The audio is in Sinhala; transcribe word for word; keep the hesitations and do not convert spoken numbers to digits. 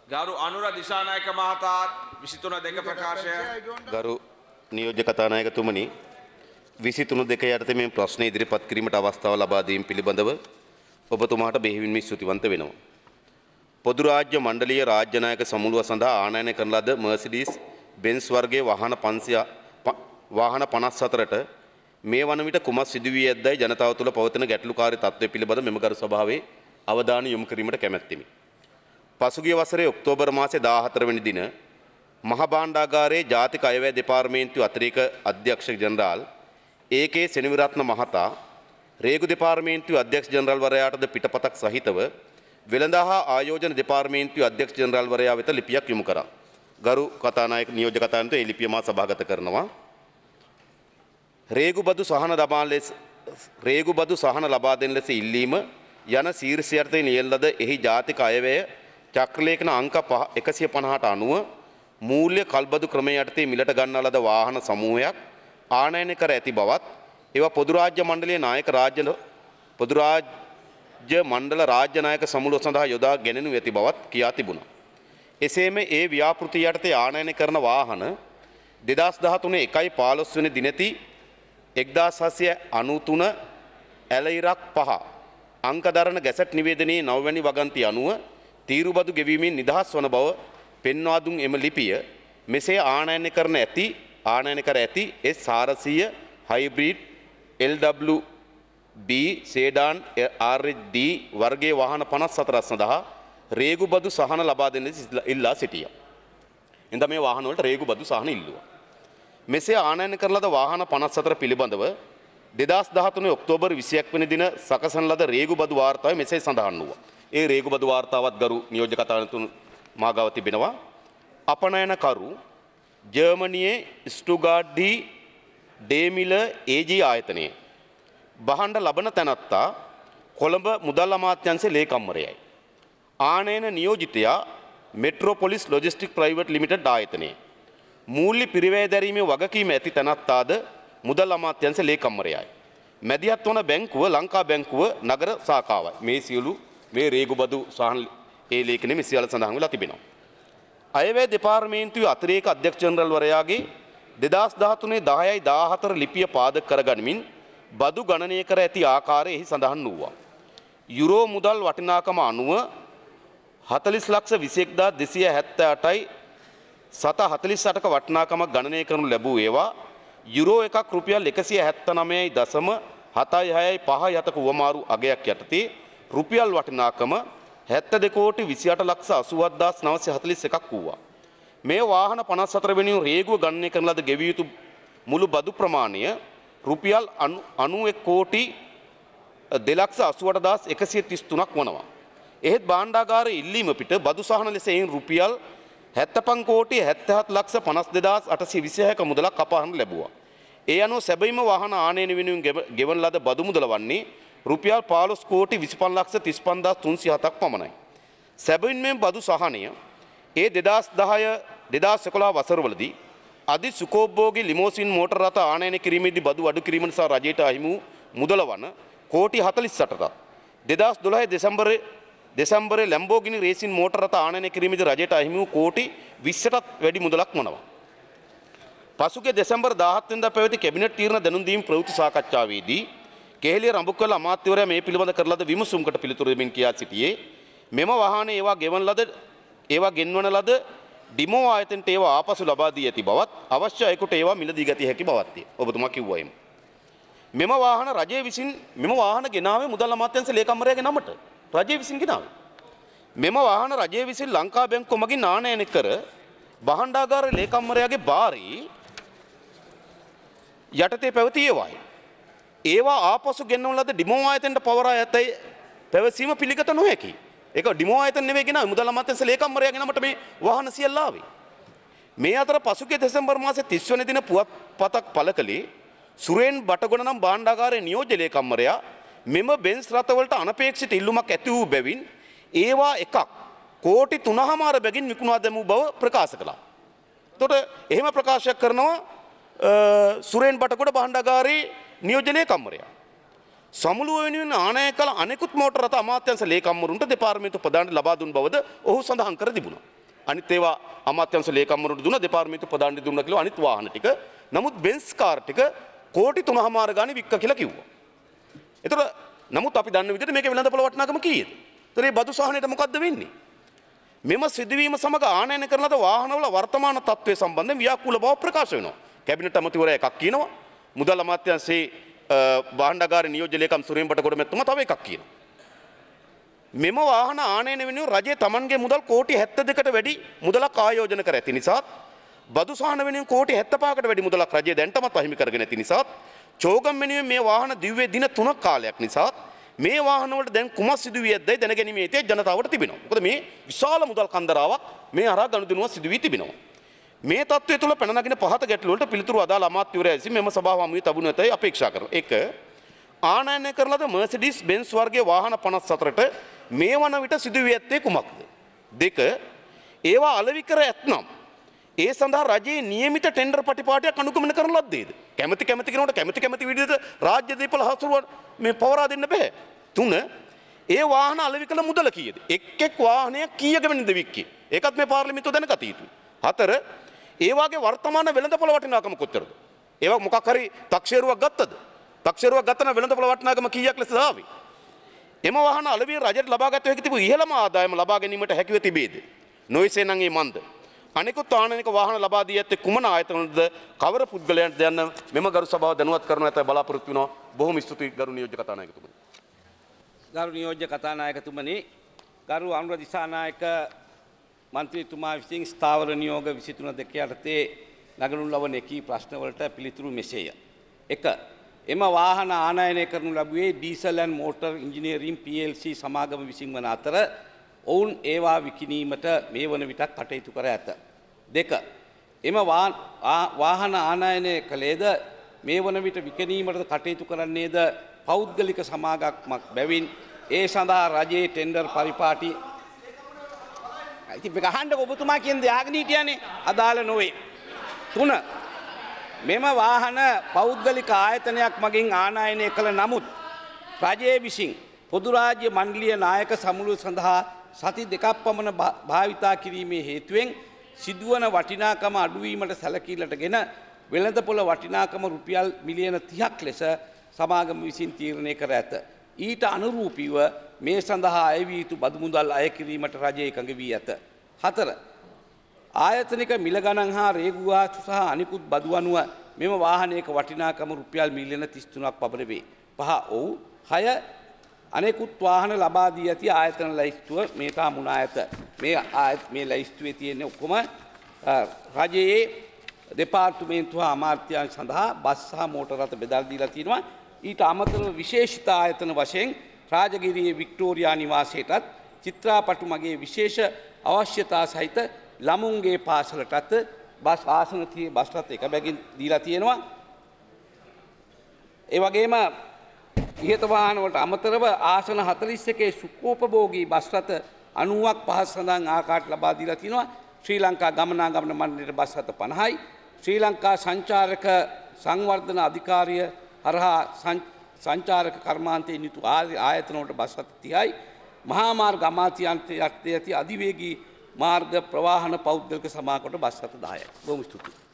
ගරු අනුර දිසානායක මහතා විසිතුන දෙක ප්‍රකාශය. ගරු නියෝජ්‍ය කතානායකතුමනි විසිතුන දෙක යටතේ මේ ප්‍රශ්න ඉදිරිපත් කිරීමට අවස්ථාව ලබා දීම පිළිබඳව ඔබතුමාට බෙහෙවින්ම ස්තුතිවන්ත වෙනවා. පොදු රාජ්‍ය මණ්ඩලීය රාජ්‍ය නායක සමුළුව සඳහා ආනයනය කරන ලද මර්සිඩීස් බෙන්ස් වර්ගයේ වාහන පන්සිය වාහන පනස් හතරට මේ වන විට කුමක් සිදු වී ඇද්දයි ජනතාව තුළ පවතින ගැටලුකාරී තත්ත්වය පිළිබඳ මෙම ගරු සභාවේ අවධානය යොමු කිරීමට කැමැත්තෙමි. පසුගිය වසරේ ඔක්තෝබර් මාසයේ දාහතර වෙනි දින මහ භාණ්ඩාගාරයේ ජාතික අයවැය දෙපාර්තමේන්තුවේ අතිරේක අධ්‍යක්ෂක ජනරාල් ඒ.කේ. සෙනවිරත්න මහතා රේගු දෙපාර්තමේන්තුවේ අධ්‍යක්ෂ ජනරාල්වරයාටද පිටපතක් සහිතව වෙළඳ හා ආයෝජන දෙපාර්තමේන්තුවේ අධ්‍යක්ෂ ජනරාල්වරයා වෙත ලිපියක් යොමු කරා. ගරු කතානායක නියෝජ්‍ය කතානායකතුමා ඒ ලිපිය මා සභාගත කරනවා. රේගු බදු සහන ලබා ලෙස රේගු බදු සහන ලබා දෙන ලෙස ඉල්ලීම යන ශීර්ෂයටදී නියැල ලද එහි ජාතික අයවැය චක්‍රලේඛන අංක එකසිය පනහට අනුව මූල්‍ය කල්බදු ක්‍රමය යටතේ මිලට ගන්නා ලද වාහන සමූහයක් ආනයනය කර ඇති බවත් ඒවා පොදු රාජ්‍ය මණ්ඩලයේ නායක රාජ්‍ය පොදු රාජ්‍ය මණ්ඩල රාජ්‍ය නායක සමුළුව සඳහා යොදා ගැනෙනු ඇති බවත් කියා තිබුණා. එසේම ඒ ව්‍යාපෘතිය යටතේ ආනයනය කරන වාහන දෙදහස් දහතුන එකයි පහළොස් වෙනි දිනති එක්දාස් හත්සිය අනූතුන ඇලයිරක් පහ අංක දරන ගැසට් නිවේදනයේ නව වැනි වගන්ති අනුව තීරුබදු ගෙවීමෙන් නිදහස් වන බව පෙන්වා දුන් එම ලිපිය මෙසේ ආනයනය කරන ඇති ආනයනය කර ඇති එස් හාරසිය hybrid L W B sedan R H D වර්ගයේ වාහන පනස් හතරක් සඳහා රේගු බදු සහන ලබා දෙන ඉල්ලා සිටියා. එඳ මේ වාහන වලට රේගු බදු සහන ඉල්ලුවා. මෙසේ ආනයනය කරන ලද වාහන පනස් හතර පිළිබඳව දෙදහස් දහතුන ඔක්තෝබර් විසියක් වෙනි දින සකසන ලද රේගු බදු වාර්තාවේ මෙසේ සඳහන් වුණා. ඒ රේගු බදු වාර්තාවත් ගරු නියෝජ්‍ය කතානායකතුමනි මා ගාව තිබෙනවා. අපනයනකරු ජර්මනියේ ස්ටුගාට්හි ඩේමිල ඒජී ආයතනයේ බහඬ ලබන තැනැත්තා කොළඹ මුදල් අමාත්‍යාංශයේ ලේකම්වරයයි. ආනයන නියෝජිතයා මෙට්‍රෝපොලිස් ලොජිස්ටික් ප්‍රයිවට් ලිමිටඩ් ආයතනයේ මූල්‍ය පිරිවැය දැරීමේ වගකීම ඇති තැනැත්තාද මුදල් අමාත්‍යාංශ ලේකම්වරයයි. මැදිහත් වන බැංකුව ලංකා බැංකුව නගර ශාඛාවයි. මේ සියලු මේ රේගු බදු සහන් ඒ ලේඛනයේ මේ සියල්ල සඳහන් වෙලා තිබෙනවා. අයවැය දෙපාර්තමේන්තුවේ අතිරේක අධ්‍යක්ෂ ජනරාල්වරයාගේ දෙදහස් දහතුනේ දහයයි දාහතර ලිපිය පාදක කරගනිමින් බදු ගණනය කර ඇති ආකාරය එහි සඳහන් වූවා. යුරෝ මුදල් වටිනාකම අනුව හතළිස් ලක්ෂ විසි එක්දාස් දෙසිය හැත්තෑ අටයි සත හතළිස් අටක වටිනාකමක් ගණනය කරනු ලැබූ ඒවා යුරෝ එකක් රුපියල් එකසිය හැත්තෑනවයයි දශම හතයි හයයි පහයි හතක වමාරු අගයක් යටතේ රුපියල් වටිනාකම හැත්තෑ කෝටි විසි අට ලක්ෂ අසූ හත්දාස් නවසිය හතළිස් එකක් වූවා. මේ වාහන පනස් හතර වෙනි රේගුව ගණනය කරන ලද ගෙවිය යුතු මුළු බදු ප්‍රමාණය රුපියල් අනූ එක් කෝටි දෙලක්ෂ අසූ අටදාස් එකසිය තිස් තුනක් වනවා. එහෙත් භාණ්ඩාගාරයේ ඉල්ලීම පිට බදු සහන ලෙස එයින් රුපියල් හැත්තෑ කෝටි හැත්තෑ හත් ලක්ෂ පනස් දෙදාස් අටසිය විසිහයක මුදලක් කපාහන ලැබුවා. ඒ අනුව සැබවින්ම වාහන ආනයන වෙනුවෙන් ගෙවන ලද බදු මුදල වන්නේ රුපියල් පහළොස් කෝටි විසිපන් ලක්ෂ තිස් පන්දාස් තුන්සිය හතක් පමණයි. සැබවින් මේ බදු සහනය ඒ දෙදහස් දහය දෙදහස් එකොළහ වසරවලදී අධි සුඛෝපභෝගී ලිමෝසින් මෝටර රථ ආනයන කිරීමේදී බදු අඩු කිරීම නිසා රජයට අහිමි වූ මුදල වන කෝටි හතළිස් අටක් දෙදහස් දොළහ දෙසැම්බරේ දෙසැම්බරේ ලැම්බෝගිනි රේසින් මෝටර රථ ආනයන කිරීමේදී රජයට අහිමි වූ කෝටි විස්සටත් වැඩි මුදලක් වනවා. පසුගිය දෙසැම්බර් දාහත් වෙනිදා පැවති කැබිනට් තීරණ දැනුම් දීම ප්‍රවෘත්ති සාකච්ඡාවේදී කෙහෙලිය රඹුක්වැල අමාත්‍යවරයා මේ පිළිබඳ කර ලද විමසුමකට පිළිතුරු දෙමින් කියා සිටියේ මෙම වාහනේ ඒවා ගෙවන ලද ඒවා ගෙන්වන ලද ඩිමෝ ආයතනට ඒවා ආපසු ලබා දී ඇති බවත් අවශ්‍ය අයෙකුට ඒවා මිලදී ගත හැකි බවත්ය. ඔබතුමා කිව්වා එම. මෙම වාහන රජය විසින් මෙම වාහන ගෙනාවේ මුදල් අමාත්‍යාංශ ලේකම්වරයාගේ නමට. රජය විසින් ගෙනාවේ. මෙම වාහන රජය විසින් ලංකා බැංකුව මගින් ආනයනය කර භාණ්ඩාගාර ලේකම්වරයාගේ බාරේ යටතේ පැවති ඒවායි. ඒවා ආපසු ගෙන්වන ලද ඩිමෝ ආයතනට පවරා ඇතැයි පැවසීම පිළිගත නොහැකි. ඒක ඩිමෝ ආයතන නෙවෙයි ගෙනාවේ මුදල් අමාත්‍යාංශ ලේකම්වරයාගේ නමට මේ වාහන සියල්ල ආවේ. මේ අතර පසුගිය දෙසැම්බර් මාසයේ තිස් වෙනි දින පුවත්පතක් පළ කළේ සුරේන් බටගොඩ නම් භාණ්ඩාගාරයේ නියෝජ්‍ය ලේකම්වරයා මෙම බෙන්ස් රථවලට අනපේක්ෂිත ඉල්ලුමක් ඇති වූ බැවින් ඒවා එකක් කෝටි තුනමාර බැගින් විකුණා දැමූ බව ප්‍රකාශ කළා. එතකොට එහෙම ප්‍රකාශයක් කරනවා සුරේන් බටගොඩ භාණ්ඩාගාරයේ නියෝජ්‍ය ලේකම්වරයා. සමුළුව වෙනුවෙන් ආනයන කළ අනෙකුත් මෝටර රථ අමාත්‍යාංශ ලේකම්වරුන්ට දෙපාර්තමේන්තු ප්‍රධානට ලබා දුන් බවද ඔහු සඳහන් කර තිබුණා. අනිත් ඒවා අමාත්‍යාංශ ලේකම්වරුන්ට දුන්නා, දෙපාර්තමේන්තු ප්‍රධානට දුන්නා කියලා අනිත් වාහන ටික. නමුත් බෙන්ස් කාර් ටික කෝටි තුනමාර ගානේ වික්ක කියලා කිව්වා. ඒතර නමුත් අපි දන්න විදිහට මේකේ වෙළඳපොළ වටිනාකම කීයද? ඒතර මේ බදු සහනයට මොකද්ද වෙන්නේ? මෙම සිදුවීම සමග ආනයන කරන ලද වාහනවල වර්තමාන තත්ත්වය සම්බන්ධයෙන් ව්‍යාකූල බව ප්‍රකාශ වෙනවා. කැබිනට් අමාත්‍යවරයා එකක් කියනවා. මුදල් අමාත්‍යාංශයේ භාණ්ඩාගාරේ නියෝජ්‍ය ලේකම් සුරේන් බටකොඩ මැතිතුමා තව එකක් කියනවා. මෙම වාහන ආනයන වෙනුවෙන් රජය තමන්ගේ මුදල් කෝටි හැත්තෑ දෙකකට වැඩි මුදලක් ආයෝජන කර ඇති නිසා බදු සහන වෙනුවෙන් කෝටි හැත්තෑ පහකට වැඩි මුදලක් රජය දැන්ටමත් අහිමි කරගෙන ඇති නිසා චෝගම් වෙනුවෙන් මේ වාහන දිව්වේ දින තුනක් කාලයක් නිසා මේ වාහන වලට දැන් කුමක් සිදු වී ඇද්දයි දැනගැනීමේ හිතේ ජනතාවට තිබෙනවා. මොකද මේ විශාල මුදල් කන්දරාවක් මේ හරහා ගනුදෙනුවක් සිදු වී තිබෙනවා. මේ තත්ත්වය තුළ පැන නගින පහත ගැටළු වලට පිළිතුරු අදාළ අමාත්‍යවරයා විසින් මෙම සභාව හමුවේ තබනු ඇතයි අපේක්ෂා කරනවා. එක ආනයනය කරන ලද මර්සිඩීස් බෙන්ස් වර්ගයේ වාහන පනස් හතරට මේ වන විට සිදු වී ඇත්තේ කුමක්ද? දෙක ඒවා අලෙවි කර ඇතනම් ඒ සඳහා රජයේ නියමිත ටෙන්ඩර් පටිපාටියක් අනුගමනය කරන ලද්දේද? කැමැති කැමැති කෙනෙකුට කැමැති කැමැති විදිහට රාජ්‍ය දීපල හසුරුව මේ පවරා දෙන්න බෑ. තුන ඒ වාහන අලෙවි කළ මුදල කීයද? එක් එක් වාහනයක් කීයක වෙනින්ද වික්කේ? ඒකත් මේ පාර්ලිමේන්තුව දැනගත යුතුයි. හතර ඒ වාගේ වර්තමාන වෙළඳපොළ වටිනාකම කොච්චරද? ඒවා මොකක් හරි තක්ෂේරුවක් ගත්තද? තක්ෂේරුවක් ගත්තම වෙළඳපොළ වටිනාකම කීයක් ලෙසද ආවේ? එම වාහන අලෙවියෙන් රජයට ලබාගත හැකි තිබු ඉහළම ආදායම ලබා ගැනීමට හැකිව තිබේද? නොයසේ නම් ඒ මන්ද. අනෙකුත් ආනයනික වාහන ලබා දී ඇත්තේ කුමන ආයතනවලද? කවර පුද්ගලයන්ටද යන්න මෙම ගරු සභාව දැනුවත් කරනු ඇතයි බලාපොරොත්තු වෙනවා. බොහොම ස්තුතියි ගරු නියෝජ්‍ය කතානායකතුමනි. ගරු නියෝජ්‍ය කතානායකතුමනි, ගරු අනුර දිසානායක මන්ත්‍රීතුමා විසින් ස්ථාවර නියෝග විසිතුන දෙක යටතේ නගනු ලබන එකී ප්‍රශ්නවලට පිළිතුරු මෙසේය. එක එම වාහන ආනයනය කරනු ලැබුවේ diesel and motor engineering P L C සමාගම විසින් වන අතර ඔවුන් ඒවා විකිණීමට මේ වන විටක් කටයුතු කර ඇත. දෙක එම වාහන ආනයනය කළේද මේ වන විට විකිණීමට කටයුතු කරන්නේද පෞද්ගලික සමාගමක් බැවින් ඒ සඳහා රජයේ ටෙන්ඩර් පරිපාටි ඉතින් මේක අහන්න ඔබතුමා කියන දේ ආගෙන හිටියානේ අදාළ නොවේ. තුන මෙම වාහන පෞද්ගලික ආයතනයක් මගින් ආනයනය කළ නමුත් රජයේ විසින් පොදු රාජ්‍ය මණ්ඩලීය නායක සමුළුව සඳහා සති දෙකක් පමණ භාවිතා කිරීමේ හේතුවෙන් සිදුවන වටිනාකම අඩුවීමට සැලකිල්ලටගෙන වෙළඳපොළ වටිනාකම රුපියල් මිලියන තිහක් ලෙස සමාගම විසින් තීරණය කර ඇත. ඊට අනුරූපීව මේ සඳහා අය වී යුතු බදු මුදල් අය කිරීමට රජය එකඟ වී ඇත. හතර ආයතනික මිල ගණන් හා රේගු වාස්තු සහ අනිකුත් බදු අනුව මෙම වාහනයක වටිනාකම රුපියල් මිලියන තිස් තුනක් පමණ වේ. පහ ඔව්. හය අනෙකුත් වාහන ලබා දී ඇති ආයතන ලැයිස්තුව මේ තාමුණා ඇත. මේ මේ ලැයිස්තුවේ තියෙන ඔක්කොම රජයේ දෙපාර්තමේන්තුව අමාත්‍යාංශ සඳහා බස් සහ මෝටර රථ බෙදා දීලා තියෙනවා. ඊට අමතරව විශේෂිත ආයතන වශයෙන් රාජගිරියේ වික්ටෝරියා නිවාසයටත් චිත්‍රාපටු මගේ විශේෂ අවශ්‍යතා සහිත ළමුන්ගේ පාසලටත් බස් ආසන තියේ බස් රථ එක බැගින් දීලා තියෙනවා. ඒ වගේම ඉහත වාහන වලට අමතරව ආසන හතළිස් එකේ සුඛෝපභෝගී බස් රථ අනූවක් පහක් සඳහන් ආකාරයට ලබා දීලා තියෙනවා. ශ්‍රී ලංකා ගමනාගමන මණ්ඩලයට බස් රථ පනහයි, ශ්‍රී ලංකා සංචාරක සංවර්ධන අධිකාරිය හරහා සංචාරක කර්මාන්තයෙන් යුතු ආයතන වලට බස් රථ තිහයි, මහා මාර්ග අමාත්‍යාංශයේ යටතේ ඇති අධිවේගී මාර්ග ප්‍රවාහන පෞද්ගලික සමාගමකට බස් රථ දහයයි. බොහොම ස්තුතියි.